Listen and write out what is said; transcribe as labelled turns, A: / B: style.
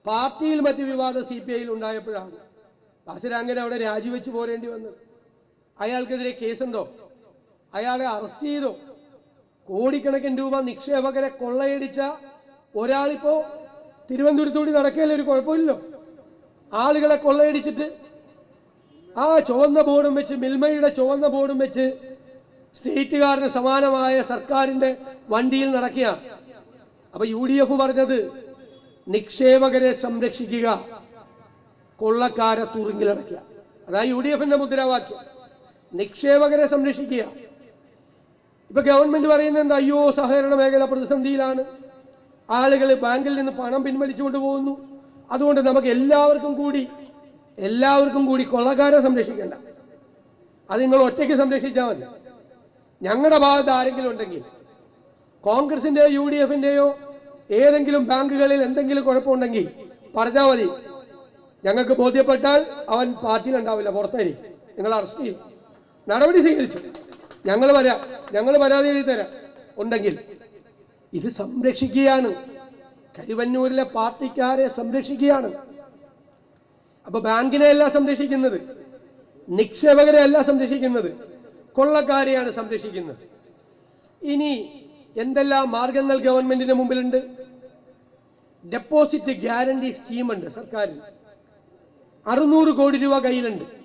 A: പാർട്ടിയിൽ മറ്റ് വിവാദം CPIയിൽ ഉണ്ടായപ്പോഴാണ് ബാസിരാങ്കൻ അവിടെ രാജിവെച്ച് പോരേണ്ടി വന്നത്. അയാൾക്കെതിരെ കേസുണ്ടോ? അയാളെ അറസ്റ്റ് ചെയ്തോ? കോടിക്കണക്കിന് രൂപ നിക്ഷേപകരെ കൊള്ളയടിച്ച ഒരാളിപ്പോ തിരുവനന്തപുരത്തൂടി നടക്കുകയല്ലേ, ഒരു കുഴപ്പമില്ലല്ലോ. ആളുകളെ കൊള്ളയടിച്ചിട്ട് ആ ചുവന്ന ബോർഡും വെച്ച്, മിൽമയുടെ ചുവന്ന ബോർഡും വെച്ച് സ്റ്റേറ്റുകാരന് സമാനമായ സർക്കാരിന്റെ വണ്ടിയിൽ നടക്കുകയാണ്. അപ്പൊ UDF പറഞ്ഞത് നിക്ഷേപകരെ സംരക്ഷിക്കുക, കൊള്ളക്കാരെ തുറുങ്കിലടക്കുക. അതായത് UDFന്റെ മുദ്രാവാക്യം, നിക്ഷേപകരെ സംരക്ഷിക്കുക. ഇപ്പൊ ഗവൺമെന്റ് പറയുന്നത് അയ്യോ സഹകരണ മേഖല പ്രതിസന്ധിയിലാണ്, ആളുകൾ ബാങ്കിൽ നിന്ന് പണം പിൻവലിച്ചുകൊണ്ട് പോകുന്നു, അതുകൊണ്ട് നമുക്ക് എല്ലാവർക്കും കൂടി കൊള്ളക്കാരെ സംരക്ഷിക്കേണ്ട, അത് നിങ്ങൾ ഒറ്റയ്ക്ക് സംരക്ഷിച്ചാൽ മതി. ഞങ്ങളുടെ ഭാഗത്ത് ആരെങ്കിലും ഉണ്ടെങ്കിൽ, കോൺഗ്രസിന്റെയോ UDFന്റെയോ ഏതെങ്കിലും ബാങ്കുകളിൽ എന്തെങ്കിലും കുഴപ്പമുണ്ടെങ്കിൽ പറഞ്ഞാൽ മതി. ഞങ്ങൾക്ക് ബോധ്യപ്പെട്ടാൽ അവൻ പാർട്ടിയിൽ ഉണ്ടാവില്ല, പുറത്തായിരിക്കും, നിങ്ങൾ അറസ്റ്റ് ചെയ്യും, നടപടി സ്വീകരിച്ചു, ഞങ്ങൾ പരാതി എഴുതി തരാം ഉണ്ടെങ്കിൽ. ഇത് സംരക്ഷിക്കുകയാണ്, കരുവന്നൂരിലെ പാർട്ടിക്കാരെ സംരക്ഷിക്കുകയാണ്. അപ്പൊ ബാങ്കിനെ അല്ല സംരക്ഷിക്കുന്നത്, നിക്ഷേപകരെ അല്ല സംരക്ഷിക്കുന്നത്, കൊള്ളക്കാരെയാണ് സംരക്ഷിക്കുന്നത്. ഇനി എന്തെല്ലാം മാർഗങ്ങൾ ഗവൺമെന്റിന് മുമ്പിലുണ്ട്? ഡെപ്പോസിറ്റ് ഗ്യാരണ്ടി സ്കീമുണ്ട് സർക്കാരിന്, 600 കോടി രൂപ കയ്യിലുണ്ട്.